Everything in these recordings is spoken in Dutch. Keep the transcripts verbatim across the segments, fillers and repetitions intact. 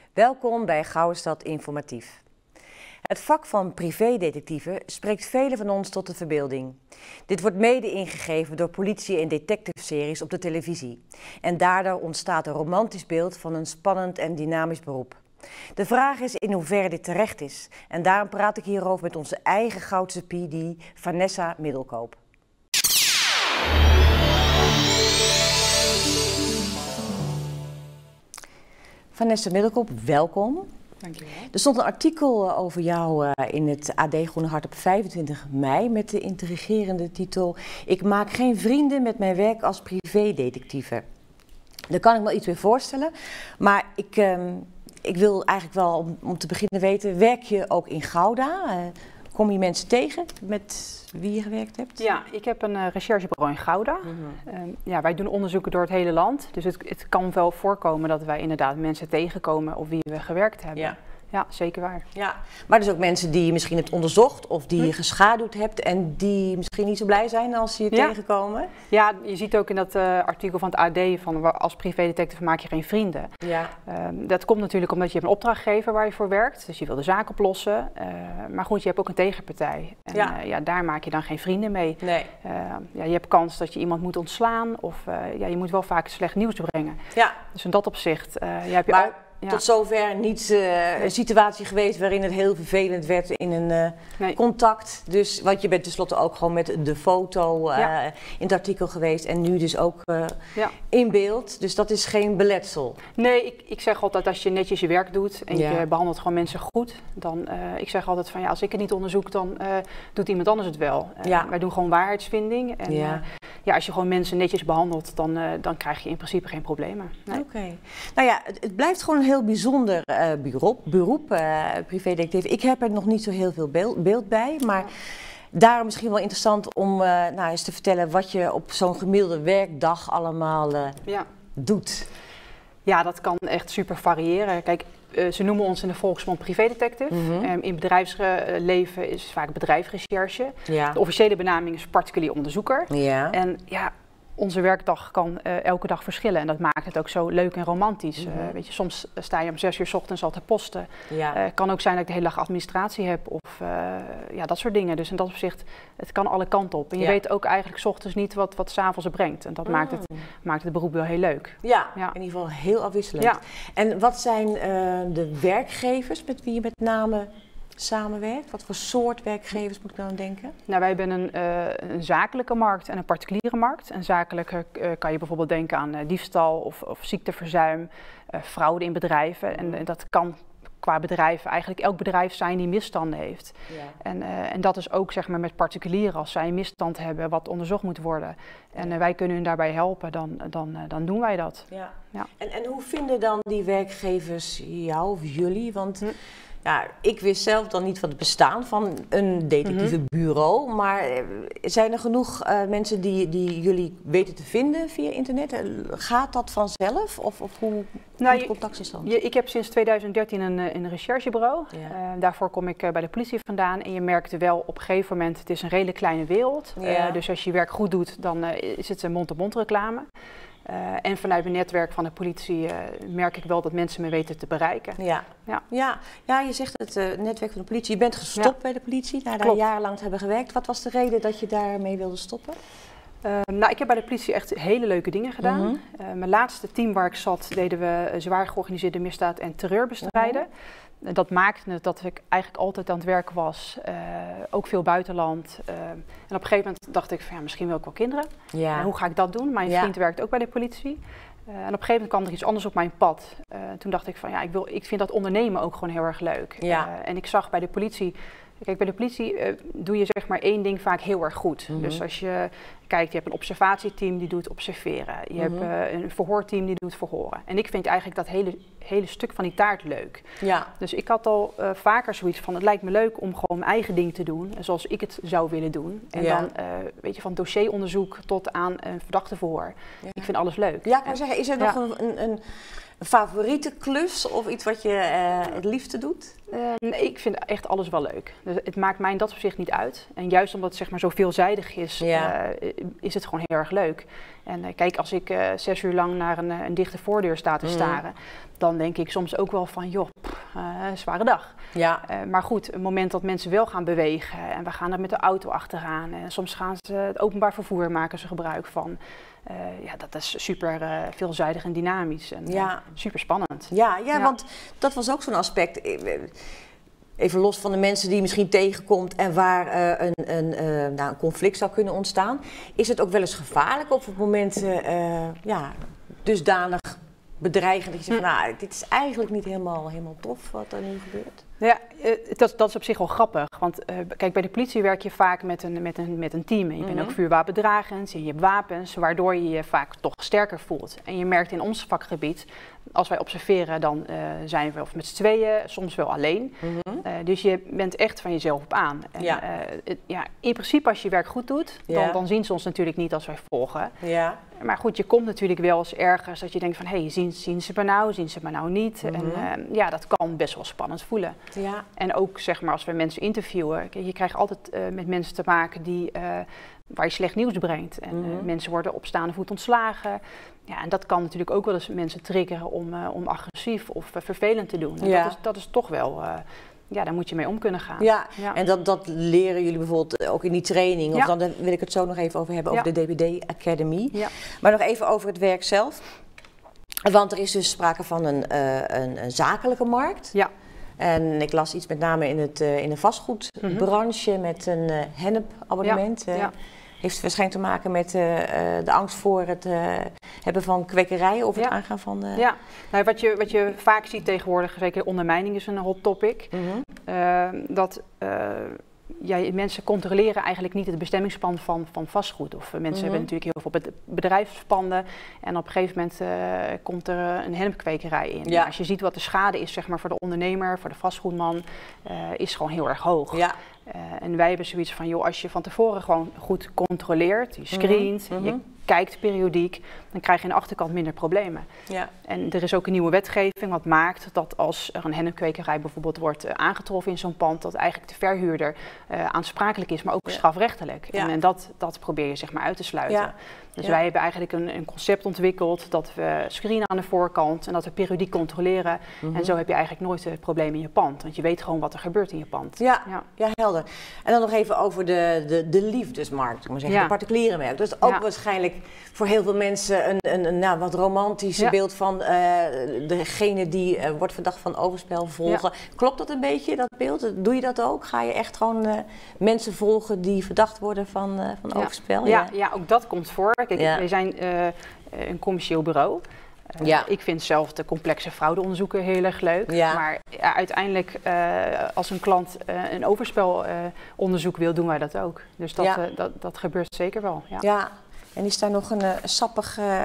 Welkom bij Gouwestad Informatief. Het vak van privédetectieven spreekt velen van ons tot de verbeelding. Dit wordt mede ingegeven door politie- en detective-series op de televisie. En daardoor ontstaat een romantisch beeld van een spannend en dynamisch beroep. De vraag is in hoeverre dit terecht is. En daarom praat ik hierover met onze eigen Goudse P D, Vanessa Middelkoop. Vanessa Middelkoop, welkom. Dankjewel. Er stond een artikel over jou uh, in het A D Groene Hart op vijfentwintig mei met de intrigerende titel: Ik maak geen vrienden met mijn werk als privédetectieve. Daar kan ik me iets meer voorstellen, maar ik, uh, ik wil eigenlijk wel om, om te beginnen weten, werk je ook in Gouda? Uh, kom je mensen tegen met wie je gewerkt hebt? Ja, ik heb een uh, recherchebureau in Gouda. Mm-hmm. uh, ja, wij doen onderzoeken door het hele land, dus het, het kan wel voorkomen dat wij inderdaad mensen tegenkomen op wie we gewerkt hebben. Ja. Ja, zeker waar. Ja, maar er zijn ook mensen die je misschien hebt onderzocht of die je geschaduwd hebt en die misschien niet zo blij zijn als ze je ja. tegenkomen. Ja, je ziet ook in dat uh, artikel van het A D van als privédetective maak je geen vrienden. Ja. Uh, dat komt natuurlijk omdat je hebt een opdrachtgever waar je voor werkt, dus je wil de zaak oplossen. Uh, maar goed, je hebt ook een tegenpartij. En ja. Uh, ja, daar maak je dan geen vrienden mee. Nee. Uh, ja, je hebt kans dat je iemand moet ontslaan of uh, ja, je moet wel vaak slecht nieuws brengen. Ja. Dus in dat opzicht uh, je heb je maar... al... Ja. Tot zover niet uh, een situatie geweest waarin het heel vervelend werd in een uh, nee. contact. Dus, want je bent tenslotte ook gewoon met de foto uh, ja. in het artikel geweest en nu dus ook uh, ja. in beeld. Dus dat is geen beletsel. Nee, ik, ik zeg altijd als je netjes je werk doet en ja. je behandelt gewoon mensen goed. Dan, uh, ik zeg altijd van ja, als ik het niet onderzoek, dan uh, doet iemand anders het wel. Uh, ja. Wij doen gewoon waarheidsvinding. En ja. Uh, ja, als je gewoon mensen netjes behandelt, dan, uh, dan krijg je in principe geen problemen. Nee. Oké. Okay. Nou ja, het, het blijft gewoon een heel bijzonder uh, beroep, beroep uh, privédetectief. Ik heb er nog niet zo heel veel beeld, beeld bij, maar ja. daarom misschien wel interessant om uh, nou, eens te vertellen wat je op zo'n gemiddelde werkdag allemaal uh, ja. doet. Ja, dat kan echt super variëren. Kijk, uh, ze noemen ons in de volksmond privédetective. Mm-hmm. um, in bedrijfsleven is het vaak bedrijfsrecherche. Ja. De officiële benaming is particulier onderzoeker. Ja. En ja, onze werkdag kan uh, elke dag verschillen en dat maakt het ook zo leuk en romantisch. Mm-hmm. uh, weet je, soms sta je om zes uur 's ochtends al te posten. Ja. Het uh, kan ook zijn dat ik de hele dag administratie heb of uh, ja, dat soort dingen. Dus in dat opzicht, het kan alle kanten op. En je ja. weet ook eigenlijk 's ochtends niet wat, wat 's avonds er brengt. En dat mm. maakt, het, maakt het beroep wel heel leuk. Ja, ja. in ieder geval heel afwisselend. Ja. En wat zijn uh, de werkgevers met wie je met name samenwerkt? Wat voor soort werkgevers moet ik dan denken? Nou, wij hebben een, uh, een zakelijke markt en een particuliere markt. En zakelijk uh, kan je bijvoorbeeld denken aan uh, diefstal of, of ziekteverzuim, uh, fraude in bedrijven. En uh, dat kan qua bedrijf eigenlijk elk bedrijf zijn die misstanden heeft. Ja. En, uh, en dat is ook zeg maar met particulieren, als zij een misstand hebben wat onderzocht moet worden. En uh, wij kunnen hun daarbij helpen, dan, dan, uh, dan doen wij dat. Ja. Ja. En, en hoe vinden dan die werkgevers jou of jullie? Want hm. Ja, ik wist zelf dan niet van het bestaan van een detectieve bureau, mm-hmm. maar zijn er genoeg uh, mensen die, die jullie weten te vinden via internet? Gaat dat vanzelf of, of hoe nou, komt contactstand? Je, ik heb sinds tweeduizend dertien een, een recherchebureau. Ja. Uh, daarvoor kom ik uh, bij de politie vandaan en je merkte wel op een gegeven moment, het is een redelijk kleine wereld. Ja. Uh, dus als je je werk goed doet, dan uh, is het een mond-op-mond reclame. Uh, en vanuit mijn netwerk van de politie uh, merk ik wel dat mensen me weten te bereiken. Ja, ja. ja. ja je zegt het uh, netwerk van de politie. Je bent gestopt ja. bij de politie, na daar jarenlang te hebben gewerkt. Wat was de reden dat je daarmee wilde stoppen? Uh, nou, ik heb bij de politie echt hele leuke dingen gedaan. Mm-hmm. uh, mijn laatste team waar ik zat, deden we zwaar georganiseerde misdaad en terreur bestrijden. Mm-hmm. Dat maakte het dat ik eigenlijk altijd aan het werk was, uh, ook veel buitenland. Uh, en op een gegeven moment dacht ik van ja, misschien wil ik wel kinderen. Ja. Uh, hoe ga ik dat doen? Mijn vriend ja. werkt ook bij de politie. Uh, en op een gegeven moment kwam er iets anders op mijn pad. Uh, toen dacht ik van ja, ik, wil, ik vind dat ondernemen ook gewoon heel erg leuk. Ja. Uh, en ik zag bij de politie, kijk bij de politie uh, doe je zeg maar één ding vaak heel erg goed. Mm-hmm. Dus als je kijkt, je hebt een observatieteam die doet observeren. Je mm-hmm. hebt uh, een verhoorteam die doet verhoren. En ik vind eigenlijk dat hele, hele stuk van die taart leuk. Ja. Dus ik had al uh, vaker zoiets van, het lijkt me leuk om gewoon mijn eigen ding te doen, zoals ik het zou willen doen. En ja. dan, uh, weet je, van dossieronderzoek tot aan een verdachteverhoor. Ja. Ik vind alles leuk. Ja, ik kan zeggen, is er nog ja. een, een, Een favoriete klus of iets wat je uh, het liefste doet? Uh, nee, ik vind echt alles wel leuk. Dus het maakt mij in dat opzicht niet uit. En juist omdat het zeg maar, zo veelzijdig is, ja. uh, is het gewoon heel erg leuk. En uh, kijk, als ik uh, zes uur lang naar een, een dichte voordeur sta te staren, mm. dan denk ik soms ook wel van, joh, pff, uh, een zware dag. Ja. Uh, maar goed, het moment dat mensen wel gaan bewegen en we gaan er met de auto achteraan. En soms gaan ze het openbaar vervoer maken ze gebruik van. Uh, ja, dat is super uh, veelzijdig en dynamisch en ja. uh, super spannend. Ja, ja, ja, want dat was ook zo'n aspect. Even los van de mensen die je misschien tegenkomt en waar uh, een, een, uh, nou, een conflict zou kunnen ontstaan. Is het ook wel eens gevaarlijk op het moment uh, ja, dusdanig bedreigend dat je zegt, hm. nou, dit is eigenlijk niet helemaal, helemaal tof wat er nu gebeurt? Ja, dat, dat is op zich wel grappig. Want uh, kijk, bij de politie werk je vaak met een, met een, met een team. En je mm-hmm. bent ook vuurwapendragend en je hebt wapens, waardoor je je vaak toch sterker voelt. En je merkt in ons vakgebied, als wij observeren, dan uh, zijn we of met z'n tweeën, soms wel alleen. Mm-hmm. uh, dus je bent echt van jezelf op aan. En, ja. Uh, het, ja, in principe, als je je werk goed doet, dan, ja. dan zien ze ons natuurlijk niet als wij volgen. Ja. Maar goed, je komt natuurlijk wel eens ergens dat je denkt van, hé, hey, zien, zien ze me nou, zien ze me nou niet? Mm-hmm. En uh, ja, dat kan best wel spannend voelen. Ja. En ook zeg maar als we mensen interviewen, je krijgt altijd uh, met mensen te maken die, uh, waar je slecht nieuws brengt. En mm-hmm. uh, mensen worden op staande voet ontslagen. Ja, en dat kan natuurlijk ook wel eens mensen triggeren om, uh, om agressief of uh, vervelend te doen. En ja. dat, is, dat is toch wel, uh, ja, daar moet je mee om kunnen gaan. Ja, ja. En dat, dat leren jullie bijvoorbeeld ook in die training. Of ja. dan wil ik het zo nog even over hebben, over ja. de D B D Academy. Ja. Maar nog even over het werk zelf. Want er is dus sprake van een, uh, een, een zakelijke markt. Ja. En ik las iets met name in, het, uh, in de vastgoedbranche mm-hmm. met een uh, hennepabonnement. Ja, uh, ja. Heeft waarschijnlijk te maken met uh, uh, de angst voor het uh, hebben van kwekerijen of het ja. aangaan van... Uh... Ja, nou, wat, je, wat je vaak ziet tegenwoordig, zeker ondermijning is een hot topic. Mm-hmm. uh, dat... Uh, Ja, mensen controleren eigenlijk niet het bestemmingsplan van, van vastgoed. Of mensen mm-hmm. hebben natuurlijk heel veel bedrijfspanden en op een gegeven moment uh, komt er een hennepkwekerij in. Ja. Als je ziet wat de schade is zeg maar, voor de ondernemer, voor de vastgoedman, uh, is gewoon heel erg hoog. Ja. Uh, en wij hebben zoiets van, joh, als je van tevoren gewoon goed controleert, je screent, mm-hmm. je kijkt periodiek, dan krijg je aan de achterkant minder problemen. Ja. En er is ook een nieuwe wetgeving wat maakt dat als er een hennepkwekerij bijvoorbeeld wordt uh, aangetroffen in zo'n pand, dat eigenlijk de verhuurder uh, aansprakelijk is, maar ook ja. strafrechtelijk. Ja. En, en dat, dat probeer je zeg maar uit te sluiten. Ja. Dus ja. wij hebben eigenlijk een, een concept ontwikkeld dat we screenen aan de voorkant en dat we periodiek controleren. Mm-hmm. En zo heb je eigenlijk nooit uh, problemen in je pand, want je weet gewoon wat er gebeurt in je pand. Ja, ja. ja helder. En dan nog even over de, de, de liefdesmarkt, ik maar zeggen, ja. de particuliere markt. Dat is ook ja. waarschijnlijk voor heel veel mensen een, een, een nou, wat romantisch ja. beeld van uh, degene die uh, wordt verdacht van overspel volgen. Ja. Klopt dat een beetje, dat beeld? Doe je dat ook? Ga je echt gewoon uh, mensen volgen die verdacht worden van, uh, van ja. overspel? Ja. Ja, ja, ook dat komt voor. Kijk, ja. wij zijn uh, een commercieel bureau. Uh, ja. Ik vind zelf de complexe fraudeonderzoeken heel erg leuk. Ja. Maar ja, uiteindelijk, uh, als een klant uh, een overspelonderzoek uh, wil, doen wij dat ook. Dus dat, ja. uh, dat, dat gebeurt zeker wel. Ja. ja. En is daar nog een uh, sappige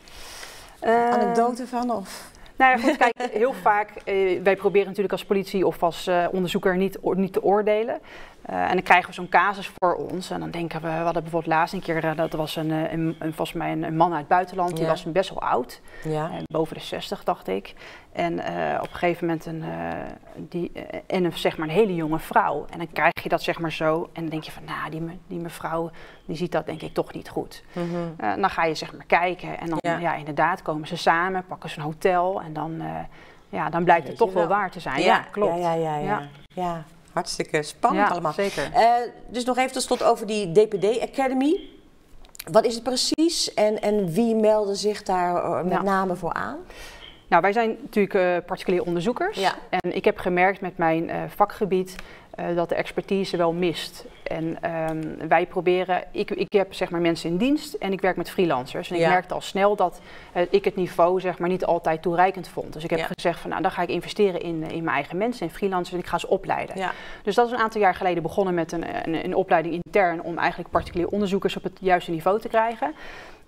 uh, anekdote van? Of? Nou ja, goed, kijk, heel vaak, uh, wij proberen natuurlijk als politie of als uh, onderzoeker niet, or, niet te oordelen. Uh, en dan krijgen we zo'n casus voor ons en dan denken we, we hadden bijvoorbeeld laatst een keer, uh, dat was een, een, een, volgens mij een, een man uit het buitenland, ja. die was best wel oud, ja. uh, boven de zestig dacht ik. En uh, op een gegeven moment een, uh, die, uh, en een, zeg maar een hele jonge vrouw. En dan krijg je dat zeg maar zo en dan denk je van, nou, die, me, die mevrouw, die ziet dat denk ik toch niet goed. Mm-hmm. Uh, dan ga je zeg maar kijken en dan, ja. ja, inderdaad komen ze samen, pakken ze een hotel en dan, uh, ja, dan blijkt het toch wel. wel waar te zijn. Ja, ja klopt. Ja, ja, ja, ja. ja. ja. Hartstikke spannend ja, allemaal. Zeker. Uh, dus nog even tot slot over die D P D Academy. Wat is het precies en, en wie melden zich daar met ja. name voor aan? Nou, wij zijn natuurlijk uh, particulier onderzoekers. Ja. En ik heb gemerkt met mijn uh, vakgebied uh, dat de expertise wel mist. En um, wij proberen, ik, ik heb zeg maar mensen in dienst en ik werk met freelancers. En ik ja. merkte al snel dat uh, ik het niveau zeg maar niet altijd toereikend vond. Dus ik heb ja. gezegd van nou, dan ga ik investeren in, in mijn eigen mensen en freelancers en ik ga ze opleiden. Ja. Dus dat is een aantal jaar geleden begonnen met een, een, een opleiding intern om eigenlijk particulier onderzoekers op het juiste niveau te krijgen.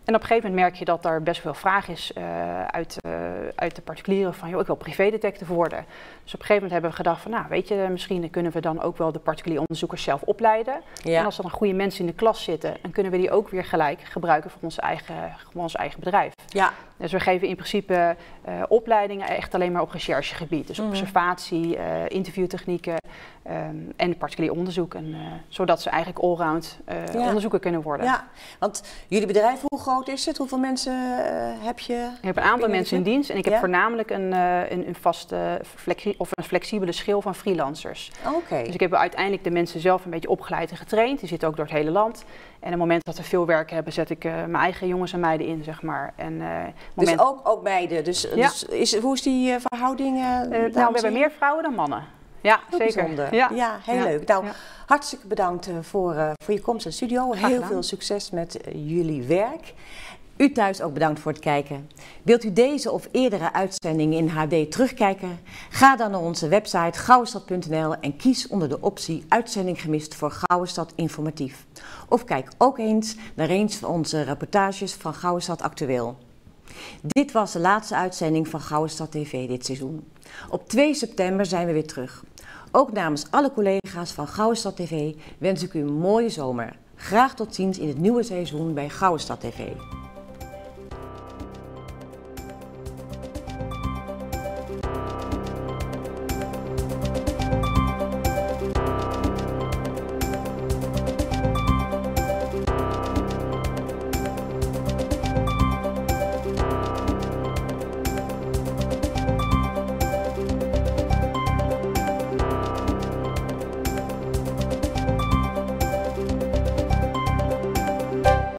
En op een gegeven moment merk je dat er best veel vraag is uh, uit, uh, uit de particulieren van, joh, ik wil privédetective worden. Dus op een gegeven moment hebben we gedacht van, nou weet je, misschien kunnen we dan ook wel de particuliere onderzoekers zelf opleiden. Ja. En als er dan goede mensen in de klas zitten, dan kunnen we die ook weer gelijk gebruiken voor onze eigen, voor ons eigen bedrijf. Ja. Dus we geven in principe uh, opleidingen echt alleen maar op recherchegebied. Dus mm-hmm. observatie, uh, interviewtechnieken um, en particulier onderzoek. En, uh, zodat ze eigenlijk allround uh, ja. onderzoeker kunnen worden. Ja, want jullie bedrijf, hoe groot is het? Hoeveel mensen uh, heb je? Ik heb een aantal mensen in dienst en ik heb ja? voornamelijk een, uh, een, een vaste flexi of een flexibele schil van freelancers. Oh, okay. Dus ik heb uiteindelijk de mensen zelf een beetje opgeleid en getraind. Die zitten ook door het hele land. En op het moment dat we veel werk hebben, zet ik uh, mijn eigen jongens en meiden in, zeg maar. En, uh, moment... Dus ook, ook meiden? Dus, ja. dus is, hoe is die uh, verhouding? Uh, uh, nou, we hebben meer vrouwen dan mannen. Ja, heel zeker. Bijzonder. Ja, ja heel ja. leuk. Nou, ja. hartstikke bedankt uh, voor, uh, voor je komst in de studio. Graag heel gedaan. veel succes met uh, jullie werk. U thuis ook bedankt voor het kijken. Wilt u deze of eerdere uitzendingen in H D terugkijken? Ga dan naar onze website gouwestad punt n l en kies onder de optie Uitzending gemist voor Gouwestad Informatief. Of kijk ook eens naar een van onze reportages van Gouwestad Actueel. Dit was de laatste uitzending van Gouwestad T V dit seizoen. Op twee september zijn we weer terug. Ook namens alle collega's van Gouwestad T V wens ik u een mooie zomer. Graag tot ziens in het nieuwe seizoen bij Gouwestad T V.